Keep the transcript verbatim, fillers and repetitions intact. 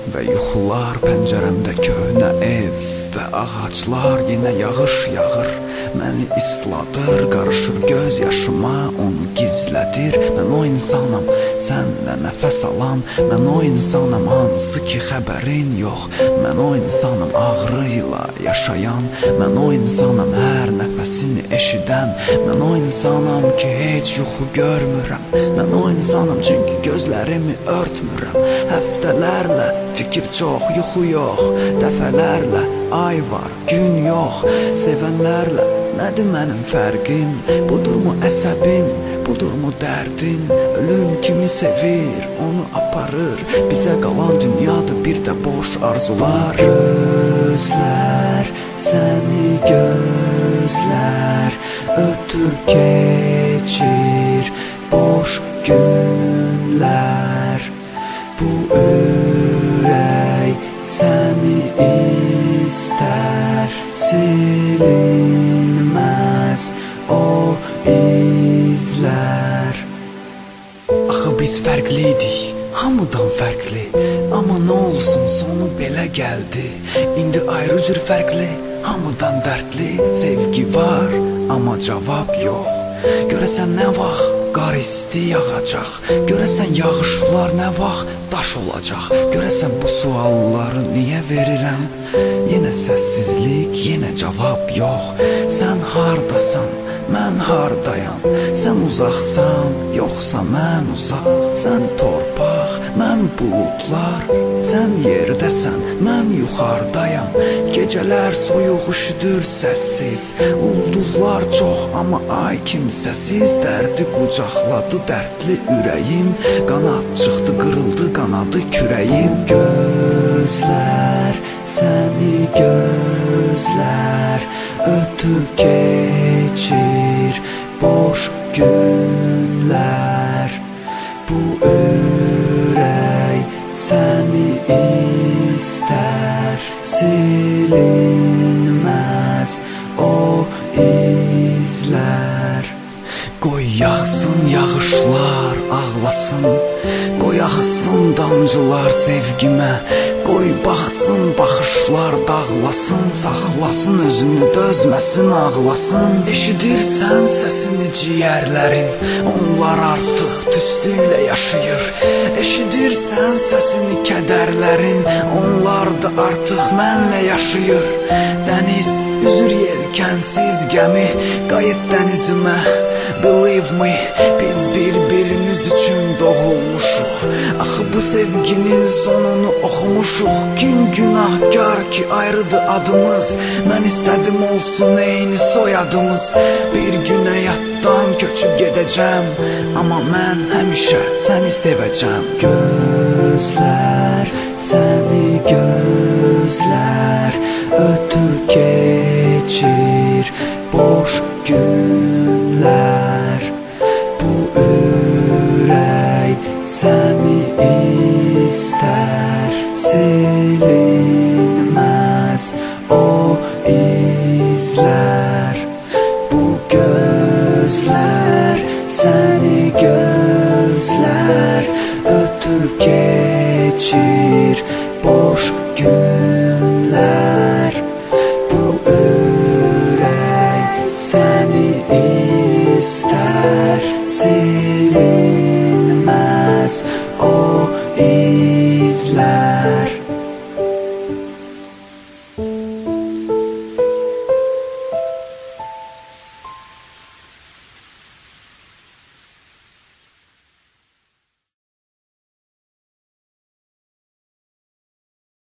və yuxular pəncərəmdə köhnə ev və ağaclar, yenə yağış yağır, məni isladır, qarışır göz yaşıma, onu gizlədir. Mən o insanam, sənlə nəfəs alan, mən o insanam, hansı ki xəbərin yox. Mən o insanam, ağrıyla yaşayan, mən o insanam, hər nəfəsini eşidən. Mən o insanam ki heç yuxu görmürəm, mən o insanam çünki gözlərimi örtmürəm. Həftələrlə fikir çox, yuxu yox, dəfələrlə ay var, gün yox. Sevənlərlə nədir mənim fərqim? Budurmu əsəbim, budurmu dərdin? Ölüm kimi sevir, onu aparır. Bizə qalan dünyadır bir də boş arzular. Gözlər, səni gözlər, ötüb keçir boş günlər. Bu ürək səni istər, silinməz o izlər. Axı biz fərqliydik, hamıdan fərqli, amma nə olsun sonu belə gəldi. İndi ayrı cür fərqli, hamıdan dərdli. Sevgi var, amma cavab yox. Görəsən nə vaxt qar isti yağacaq? Görəsən yağışlar nə vaxt daş olacaq? Görəsən bu sualları niyə verirəm? Yenə səssizlik, yenə cavab yox. Sən hardasan, mən hardayam? Sən uzaqsan, yoxsa mən uzaq? Sən torpaq, mən buludlar. Sən yerdəsən, mən yuxardayam. Gecələr soyuq üşüdür səssiz, ulduzlar çox amma ay kimsəsiz. Dərdi qucaqladı dərdli ürəyim, qanad çıxdı, qırıldı qanadı kürəyim. Gözlər, səni gözlər, ötüb keçir boş günlər. Bu ürək səni istər, silinməz o izlər. Qoy yağsın yağışlar, ağlasın, qoy axsın damcılar sevgimə. Qoy baxsın baxışlar, dağlasın, saxlasın özünü, dözməsin, ağlasın. Eşidirsən səsini ciyərlərin, onlar artıq tüstüylə yaşayır. Eşidirsən səsini kədərlərin, onlar da artıq mənlə yaşayır. Dəniz üzür yelkənsiz gəmi, qayıt dənizimə. Believe me, biz bir-birimiz üçün doğulmuşuq. Axı bu sevginin sonunu oxumuşuq. Kim günahkar ki ayrıdır adımız? Mən istədim olsun eyni soyadımız. Bir gün həyatdan köçüb gedəcəm, amma mən həmişə səni sevəcəm. Gözlər, səni gözlər, ötüb keçir boş günlər. Bu ürək səni istər, silinməz o izlər. Bu gözlər səni gözlər, ötüb keçir boş günlər. Bu ürək səni istər, silinməz